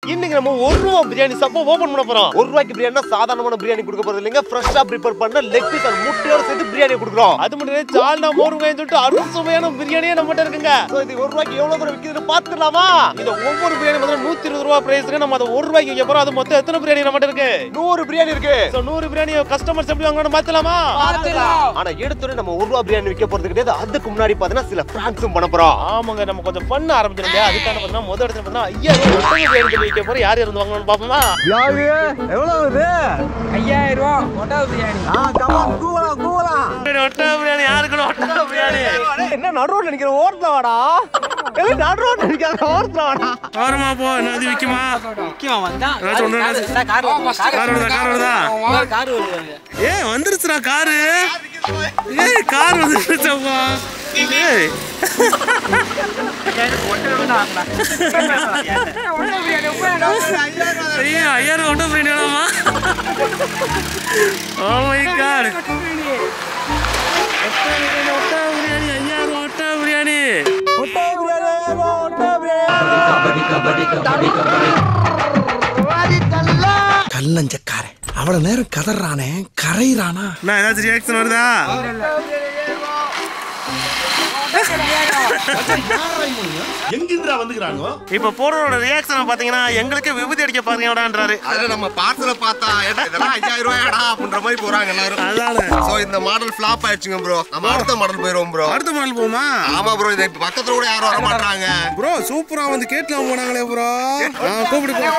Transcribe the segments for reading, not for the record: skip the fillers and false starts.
இன்னைக்கு நம்ம 1 ரூபா பிரியாணி ஷாப் ஓபன் பண்ண போறோம். 1 ரூபாய்க்கு பிரியாணினா சாதாரணமான பிரியாணி கொடுக்க போறது இல்லைங்க. ஃப்ரெஷ்ஷா ப்ரிப்பேர் பண்ண லெக் பீஸ் அண்ட் முட்டையோட சேர்த்து பிரியாணி கொடுக்குறோம். அது மட்டும் இல்ல சால்னா மோர்கான்னு சொல்லிட்டு அறுசுவையான பிரியாணியே நம்மட்ட இருக்குங்க. சோ இது 1 ரூபாய்க்கு எவ்வளவு தூரம் விக்குதுன்னு பாத்துடலாமா? இந்த ஒவ்வொரு பிரியாணி வந்து 120 ரூபாய் பிரைஸ்க்கு நம்ம அத 1 ரூபாய்க்கு விக்க போறோம். அது மொத்தம் எத்தனை பிரியாணி நம்மட்ட இருக்கு? 100 பிரியாணி இருக்கு. சோ 100 பிரியாணி கஸ்டமர்ஸ் எப்படி வாங்கணும் பாத்துலாமா? பாத்துலாம். ஆனா எடுத்துட்டு நம்ம 1 ரூபாய் பிரியாணி விக்க போறது கிடையாது. அதுக்கு முன்னாடி பாத்தீங்கன்னா சில பிராங்க்ஸும் பண்ண போறோம். ஆமாங்க நம்ம கொஞ்சம் பண்ண ஆரம்பிச்சிருங்க. அதுக்கான பாத்தீங்கன்னா முதல் இடத்துல பாத்தீங்கன்னா 5000 பிரியாணி விக்க போறோம். யார் இருந்து வாங்கணும்னு பாப்போமா? யாரு எவ்வளவு இது? 5000 ரூபாய் ஒட்டா பிரியாணி. கமான் கூவலா ஒட்டா பிரியாணி யாருக்கு ஒட்டா பிரியாணி? என்ன நடு ரோட்ல நிக்கிற ஓரத்துல வாடா. ஏய் நடு ரோட்ல நிக்கிற ஓரத்துல வாடா. ஓரமா போ என்னது விக்குமா? விக்குமா வந்தா? கார் வருதா? ஏய் வந்துருச்சுடா கார். ஏய் கார் வந்துருச்சுப்பா. ஏய் ஐயா ஒட்டா பிரியாணி வேணுமா? Oh my god. ஒட்டா பிரியாணி 5000 ஒட்டா பிரியாணி. ஒட்டா பிரியாணி ஒட்டா பிரியாணி. கல்லஞ்சக்காரன் அவ்வளவு நேரம் கதறானே கரையிறானா? நான் ஏதாச்சும் ரியாக்ஷன் வருதா? எங்கிருந்தா வந்துக்கறாங்க? இப்ப போறோட ரியாக்ஷன் பாத்தீங்கன்னா எங்களுக்கு விபூதி அடிக்க பாருங்கடான்றாரு. அது நம்ம பார்சல பார்த்தா இதெல்லாம் 5000 ரூபாயடா அப்படின்ற மாதிரி போறாங்க எல்லாரும். அதானே. சோ இந்த மாடல் ஃப்ளாப் ஆயிடுச்சுங்க ப்ரோ. நம்ம அடுத்த மாடல் போயிரோம் ப்ரோ. அடுத்த மாடல் போமா? ஆமா ப்ரோ. இது பக்கத்துல கூட யாரும் வர மாட்டாங்க. ப்ரோ சூப்பரா வந்து கேட்லாம் போனாங்களே ப்ரோ. கூப்பிடு போ.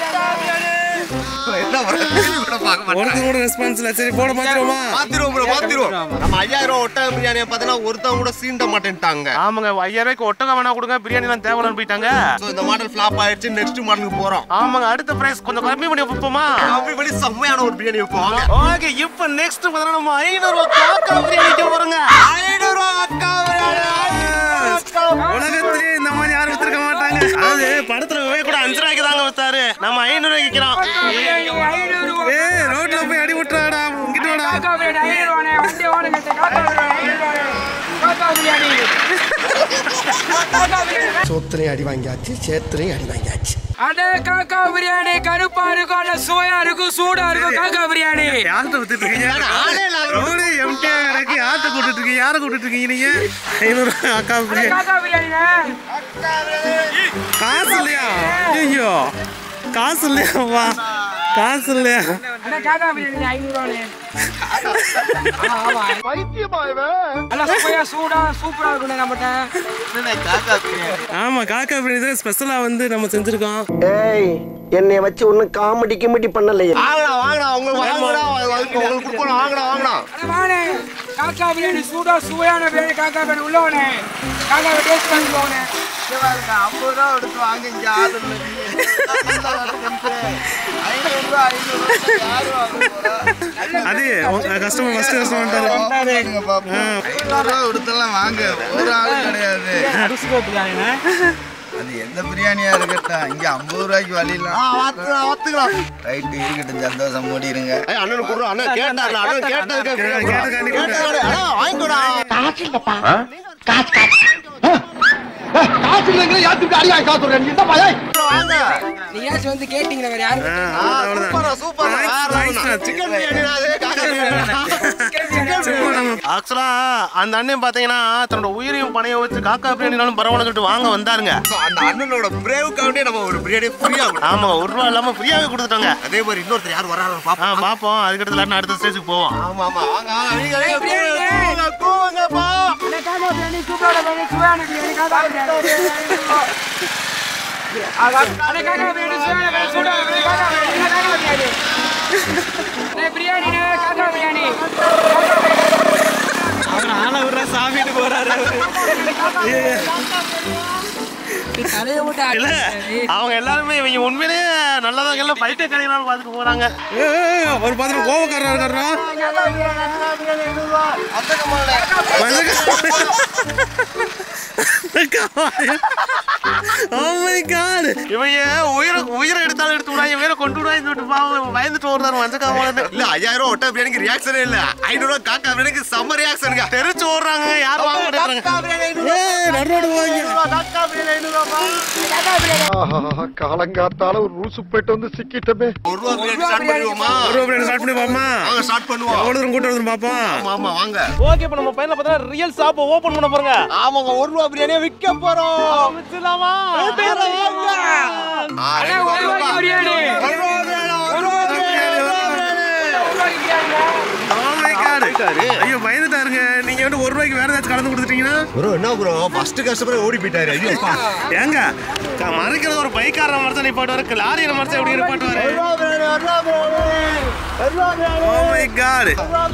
என்ன ப்ரோ டிவி கூட பார்க்க மாட்டாங்க. ஒருத்தர் கூட ரெஸ்பான்ஸ் இல்ல. சரி போட மாத்திரோமா? மாத்திரோம் ப்ரோ மாத்திரோம். நம்ம 5000 ரூபாய் ஒட்டக பிரியாணியை பார்த்தா ஒருத்தவங்க கூட சீண்ட மாட்டேன்ட்டாங்க. ஆமாங்க 5000 ரூபாய்க்கு ஒட்டகம் வேணா கொடுங்க பிரியாணி எல்லாம் தேவலன்னு போயிட்டாங்க. சோ இந்த மாடல் ஃப்ளாப் ஆயிடுச்சு. நெக்ஸ்ட் மாடலுக்கு போறோம். ஆமாங்க அடுத்த பிரைஸ் கொஞ்சம் கம்மி பண்ணி வைப்போமா? கம்மி பண்ணி செம்மையான ஒரு பிரியாணி வைப்போம். ஓகே இப்போ நெக்ஸ்ட் பார்த்தா நம்ம 500 ரூபாய் காக்கா பிரியாணிக்கு போறோங்க. 500 ரூபாய் காக்கா பிரியாணி. உலகத்திலே இந்த மாதிரி யாரும் வித்திருக்க மாட்டாங்க. அதாவது படத்துல கூட 5 ரூபாய்க்கு தாங்க வித்தாரு. நம்ம 500 ரூபாய்க்கு விக்கிறோம். ஏய் ரோட்ல போய் அடி விட்டுறாடா. இங்கிட்டு வாடா. காக்கா பிரியாணி 500 ரூபாய் வண்டி ஓடுங்க. காக்கா பிரியாணி காக்கா பிரியாணி. சோத்திரையும் அடி வாங்கியாச்சு, சேத்திரையும் அடி வாங்கியாச்சு. அடே காக்கா பிரியாணி கருப்பா இருக்கும், அட சுவையா இருக்கும், சூடா இருக்கும். காக்கா பிரியாணி யார்கிட்ட வித்துட்டு இருக்கீங்க? ரோடு எம்டியா கிடக்கு. யார்கிட்ட கூட்டிட்டு இருக்கீங்க? யாரை கூட்டிட்டு இருக்கீங்க நீங்க? 500 ரூபாய் காக்கா பிரியாணி. காக்கா பிரியாணிங்க. காசு இல்லையா? ஐயோ காசு இல்லையாப்பா. காசு இல்லையா? அட காக்கா பிரியாணி 500 ரூபாய். ஆமா பைத்தியமா இவன். நல்ல சுவையா சூடா சூப்பரா இருக்கும் நம்மட்ட. என்ன காக்கா பிரியாணி? ஆமா காக்கா பிரியாணி தான் ஸ்பெஷலா வந்து நம்ம செஞ்சிருக்கோம். ஏய் என்னைய வச்சு ஒன்னும் காமெடி கிமெடி பண்ணலையே. வாங்கடா வாங்கடா உங்களுக்கு வாங்கடா உங்களுக்கு கொடுக்கணும். வாங்கடா வாங்கடா. அட வாணே காக்கா பிரியாணி சூடா சுவையான பிரியாணி. காக்கா பிரியாணி உள்ளவனே. காக்கா டேஸ்ட் பண்ணி போனே. 50 ரூபா எடுத்து வாங்க. இங்க ஆளு இல்ல. 500 ரூபாய் யாரு வாங்குறா? அது கஸ்டமர் ஃபர்ஸ்ட் கஸ்டமர் வந்தாரு. 500 ரூபாய் எடுத்தலாம் வாங்க. ஒரு ஆளு கிடையாது. அரிசிகோ பிரியாணினே. அது எந்த பிரியாணியா இருக்கட்டும். இங்க 50 ரூபாய்க்கு வழியலாம். வாத்துக்கலாம். ரைட் இருக்கட்டும். சந்தோஷம் மூடிடுங்க. அண்ணன் குடுறோம். அண்ணன் கேட்டாரு. அண்ணன் கேட்டதுக்கு அண்ணா வாங்கிக்கோடா. காசு இல்லப்பா. காசு இல்லைங்க. யாத்துக்கு அடி வாங்கி காசு சொல்றேன். இந்த பையன் வாங்க. நீயாச்சும் வந்து கேட்டிங்கல வேற யாரும். சூப்பரா சிக்கன் பிரியாணி. ஆக்சுவலா அந்த அண்ணன் பாத்தீங்கன்னா தன்னோட உயிரையும் பணைய வச்சு காக்கா பிரியாணினாலும் பரவாயில்ல சொல்லிட்டு வாங்க வந்தாருங்க. அந்த அண்ணனோட பிரேவுக்காண்டி நம்ம ஒரு பிரியாணி ஃப்ரீயா. ஆமா 1 ரூபா இல்லாம ஃப்ரீயாவே கொடுத்துட்டாங்க. அதே மாதிரி இன்னொருத்தர் யார் வராரு பாப்போம். பாப்போம். அதுக்கடுத்து அடுத்த ஸ்டேஜுக்கு போவோம். ஆமா ஆமா வாங்க வாங்க. கூவங்கப்பா. அட காக்கா பிரியாணி சூப்பரா பிரியாணி சுவையான பிரியாணி. காக்கா பிரியாணி. அட காக்கா பிரியாணி சுவையான பிரியாணி சூடா பிரியாணி. காக்கா பிரியாணி. காக்கா பிரியாணி. அட பிரியாணினே காக்கா பிரியாணி. அவன் ஆள விடுற சாமிட்டு போறாரு. இல்ல அவங்க எல்லாருமே இவங்க உண்மையிலேயே நல்லதாக எல்லாம் பைத்திய கடையினாலும் பார்த்துட்டு போறாங்க. ஒரு பாத்திரம் கோவக்காரா இருக்காரா? இவங்க உயிரை எடுத்த எடுத்தாலும் எடுத்து விடாங்க வேற கொண்டு விடாங்க சொல்லிட்டு பாவம் பயந்துட்டு ஓடுறாரு மஞ்சக்காம இல்ல 5000 ஒட்ட பிரியாணிக்கு ரியாக்ஷனே இல்ல 500 காக்கா பிரியாணிக்கு செம்ம ரியாக்ஷனுங்க தெரிச்சு ஓடுறாங்க யாரும் வாங்க மாட்டாங்க காலங்காத்தால ஒரு ரூசு போயிட்டு வந்து சிக்கிட்டமே. 1 ரூபா பிரியாணி ஸ்டார்ட் பண்ணுவோமா? 1 ரூபா பிரியாணி ஸ்டார்ட் பண்ணி பாப்போமா? வாங்க ஸ்டார்ட் பண்ணுவோம். எவ்வளவு தூரம் கூட்டி வந்து பாப்போம். ஆமா வாங்க. ஓகே இப்ப நம்ம பையன்ல பார்த்தா ரியல் ஷாப் ஓபன் பண்ண போறோங்க. ஆமாங்க 1 ரூபா பிரியாணியை விற்க போறோம். வித்துலாமா? அண்ணே 1 ரூபாய்க்கு பிரியாணி. 1 ரூபாய்க்கு ஐயோ பயந்துட்டாருங்க. நீங்க வந்து 1 ரூபாய்க்கு வேற ஏதாச்சும் கலந்து கொடுத்துட்டீங்கன்னா ப்ரோ என்ன ப்ரோ ஃபர்ஸ்ட் கஸ்டமர் ஓடி போயிட்டாரு. ஐயோ ஏங்க மறைக்கிறது ஒரு பைக்காரன மரத்தை நிப்பாட்டுவாரு லாரியில மரத்தை எப்படி நிப்பாட்டுவாரு? Oh my god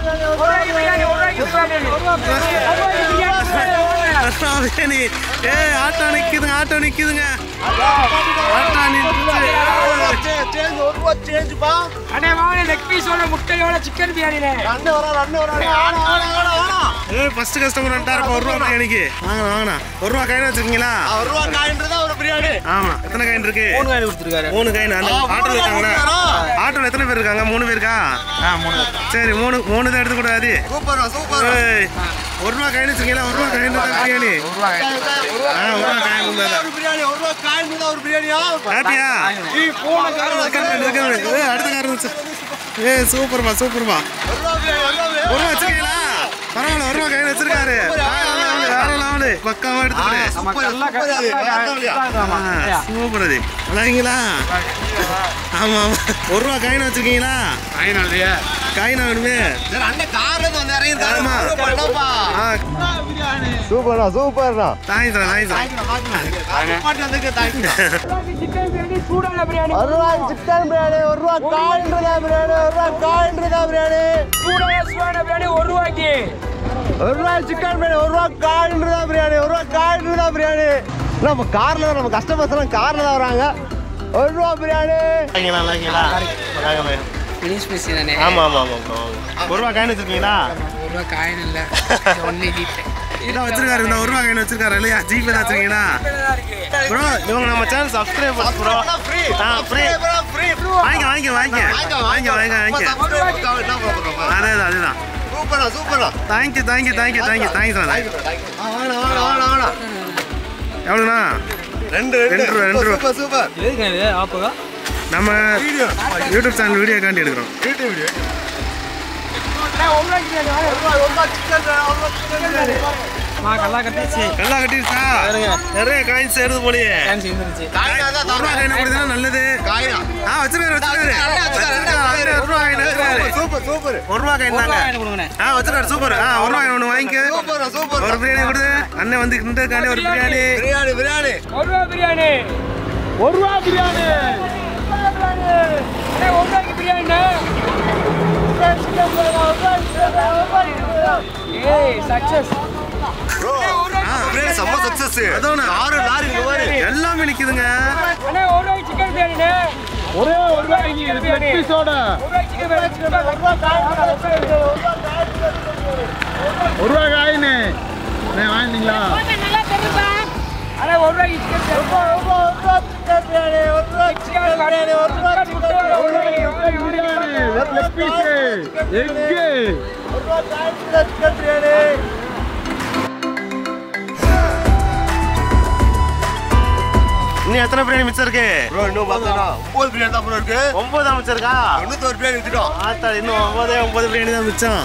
biryani. Auto நிக்குதுங்க ஆட்டோ நிக்குதுங்க ஆட்டோ நிக்குது. அண்ணே வாங்க லெக் பீஸோட முட்டையோட சிக்கன் பிரியாணி. ஃபர்ஸ்ட் கஸ்டமர் வந்துட்டாரு 1 ரூபா பிரியாணிக்கு. வாங்க வாங்கண்ணா 1 ரூபா காயின் வச்சிருக்கீங்களா? 1 ரூபா காயின்றதா ஒரு பிரியாணி. ஆமா எத்தனை காயின் இருக்கு? 3 காயின் கொடுத்துருக்காரு. 3 காயின். அந்த ஆட்டோல இருக்காங்களா? ஆட்டோல எத்தனை பேர் இருக்காங்க? 3 பேருக்கா? 3. சரி 3 தான் எடுத்து கூடாது. Super super. 1 ரூபா காயின் வச்சிருக்கீங்களா? 1 ரூபா காயின் தான் பிரியாணி. 1 ரூபா காயின். 1 ரூபா காயின் கொடுங்க. ஒரு பிரியாணி 1 ரூபா காயின்றதா ஒரு பிரியாணியா? ஹாப்பியா? அடுத்த காரணம் சூப்பர்மா சூப்பர்மா. 1 ரூபா பிரியாணி 1 ரூபா வச்சிருக்கீங்களா? பரவாயில்ல 1 ரூபா கையில வச்சிருக்காரு. வேற லெவலு பக்காவா எடுத்துக்கிறேன். சூப்பர் சூப்பர் அது அதாங்களா? ஆமா ஆமா 1 ரூபா காயின் வச்சிருக்கீங்களா? காயினா வேணுமே. சரி அண்ணன் கார்ல இருந்து வந்து இறங்கி இருக்காரு. ஆமா. சூப்பர்ண்ணா சூப்பர்ண்ணா. தாங்கிட்டா பாட்டு வந்துருக்கு தாங்க. சிக்கன் பிரியாணி சூடான பிரியாணி. 1 ரூபா சிக்கன் பிரியாணி 1 ரூபா காயின்றதா பிரியாணி 1 ரூபா காயின்றதா பிரியாணி. சூடான பிரியாணி 1 ரூபாய்க்கு. 1 ரூபா சிக்கன் பிரியாணி 1 ரூபா காயின்றதா பிரியாணி 1 ரூபா காயின்றதா பிரியாணி. நம்ம கார்ல தான் நம்ம கஸ்டமர்ஸ் எல்லாம் கார்ல தான் வராங்க. 1 ரூபா பிரியாணி. ஃபினிஷ் பீஸ் தானே. ஆமா ஆமா ஆமா 1 ரூபா காயின் வச்சிருக்கீங்களா? 1 ரூபாய் காயின் இல்ல. Only GPay. இதான் வச்சிருக்காரு. இந்த 1 ரூபா காயின் வச்சிருக்காரு இல்லையா? ஜிபே தான் வச்சிருக்கீங்களா? ப்ரோ இவங்க நம்ம channel subscribe bro. Free. Free. வாங்க அதுதான். சூப்பரா. தேங்க்யூ வாடா. எவ்வளோண்ணா? 2 ரூபா. சூப்பர். நம்ம யூடியூப் சேனல் வீடியோ காண்டி எடுக்கிறோம். கல்லா கட்டிச்சு. நல்லா கட்டிருச்சா? நிறைய காயின்ஸ் எடுத்து போலியே. 1 ரூபா காயின் கொடுத்தா நல்லது. காயினா? வச்சிருக்காரு. 1 ரூபா காயின் வச்சிருக்காரு. சூப்பர். 1 ரூபா காயின் தாங்க. வச்சிருக்காரு. சூப்பர். 1 ரூபா காயின் ஒன்று வாங்கிக்க. சூப்பர். ஒரு பிரியாணி கொடு. அண்ணன் வந்து இந்த காண்டி ஒரு பிரியாணி. 1 ரூபாய் பிரியாணி. 1 ரூபாய் பிரியாணி. அண்ணே 1 ரூபாய்க்கு பிரியாணி. ஏய் சக்சஸ். பிரியாணி செம்ம சக்சஸ். அதானே. ஆறு லாரி பாரு. எல்லாமே நிக்குதுங்க. அண்ணே 1 ரூபாய்க்கு சிக்கன் பிரியாணி. ஒரே 1 ரூபாய்க்கு லெக் பீஸோட. 1 ரூபாய்க்கு சிக்கன் பிரியாணி. 1 ரூபாய் காயினே. நான் வாங்குனீங்களா? நல்லா தெரியுமா? அண்ணே 1 ரூபாய்க்கு சிக்கன் பிரியாணி. 1 ரூபாய் சிக்கன் பிரியாணி. 1 ரூபாய் சிக்கன் பிரியாணி. 1 ரூபாய் பிரியாணி. Leg piece. எக். 1 ரூபாய் சிக்கன் பிரியாணி. இன்னும் எத்தனை பிரியாணி மிச்சம் இருக்கு? ப்ரோ இன்னும் பார்த்தா 9 பிரியாணி தான் ப்ரோ இருக்கு. 9 தான் மிச்சம் இருக்கா? 91 பிரியாணி வித்துட்டோம். ஆத்தா இன்னும் 9 பிரியாணி தான் மிச்சம்.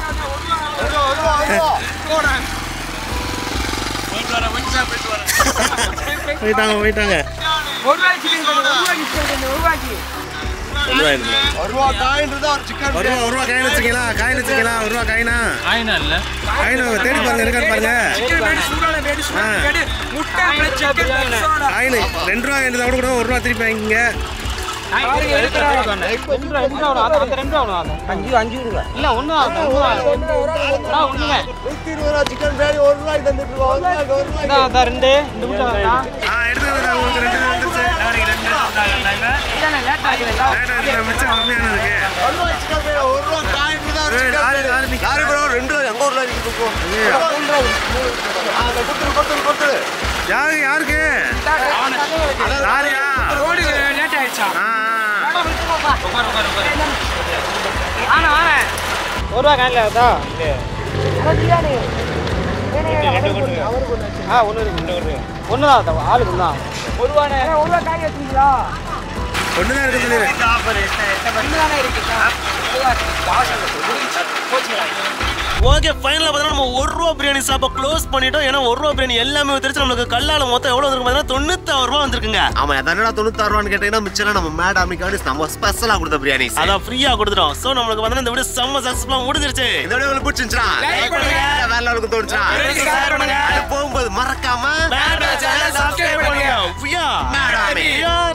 போயிட்டாங்க. 1 ரூபாய்க்கு சிக்கன் பிரியாணி. 1 ரூபாய்க்கு சிக்கன் பிரியாணி. 1 ரூபாய்க்கு. 1 ரூபா காயின்றதா ஒரு சிக்கன் 1 ரூபா காயின் வச்சுக்கலாம். 1 ரூபா காயினா? காயின் தேடி பாருங்க இருக்கான்னு பாருங்க. சிக்கன் பிரியாணி சூடான பிரியாணி. சூடான பிரியாணி. முட்டை பிளஸ் சிக்கன் பிரியாணி. காயின் 2 ரூபா இருந்தா கூட 1 ரூபா திருப்பி வாங்கிங்க. பாருங்க எடுக்கறாங்க. 2 ரூபா அந்த 2 ரூபா ஆகும். 5 ரூபா. இல்ல 1 ஆகும். 1 ஆகும். 1 120 சிக்கன் பிரியாணி 1 ரூபாய்க்கு தந்துட்டு இருக்கோம். 1 ரூபாய்க்கு. இந்த 2 இந்த முட்டை வரா. எடுத்துக்கங்க உங்களுக்கு 2 வந்துருச்சு. நாளைக்கு 2 இல்ல லேட் ஆகுதுடா. மிச்சம் கம்மியானதுக்கு. 1 ரூபாய் சிக்கன் பிரியாணி 1 ரூபா காயின்றதா ஒரு சிக்கன் பிரியாணி. லாரி ப்ரோ 2 ரூபாய் எங்க ஊர்ல இருக்கு போ. கொடுத்துரு. யாருக்கு? லாரியா? ரோடு லேட் ஆயிடுச்சா? ஒரு ரூபா காயில இருக்கா ஒண்ணுதான் ஆளுக்கு தான் ஒரு ரூபா காய் வச்சுங்களா ஒண்ணுதான் இருக்குது ஓகே ஃபைனலா பார்த்தா நம்ம 1 ரூபா பிரியாணி ஷாப்பை க்ளோஸ் பண்ணிட்டோம். ஏன்னா 1 ரூபா பிரியாணி எல்லாமே தெரிஞ்சு நம்மளுக்கு கல்லால மொத்தம் எவ்வளவு இருக்கு பார்த்தீங்கன்னா 96 ரூபா வந்திருக்குங்க. ஆமா என்னடா 96 ரூபான்னு கேட்டீங்கன்னா மிச்சம் நம்ம மேடாமிக்காண்டி நம்ம ஸ்பெஷலா கொடுத்த பிரியாணி அதான் ஃப்ரீயா கொடுத்துட்டோம். சோ நம்மளுக்கு பார்த்தீங்கன்னா இந்த வீடியோ செம்ம சக்சஸ்ஃபுல்லா முடிஞ்சிருச்சு. இந்த வீடியோ உங்களுக்கு பிடிச்சிருந்துச்சா லைக் பண்ணுங்க, வேற லெவலுக்கு தோணுச்சா ஷேர் பண்ணுங்க. அது போகும்போது மறக்காம சப்ஸ்கிரைப் பண்ணுங்க. மேடாமி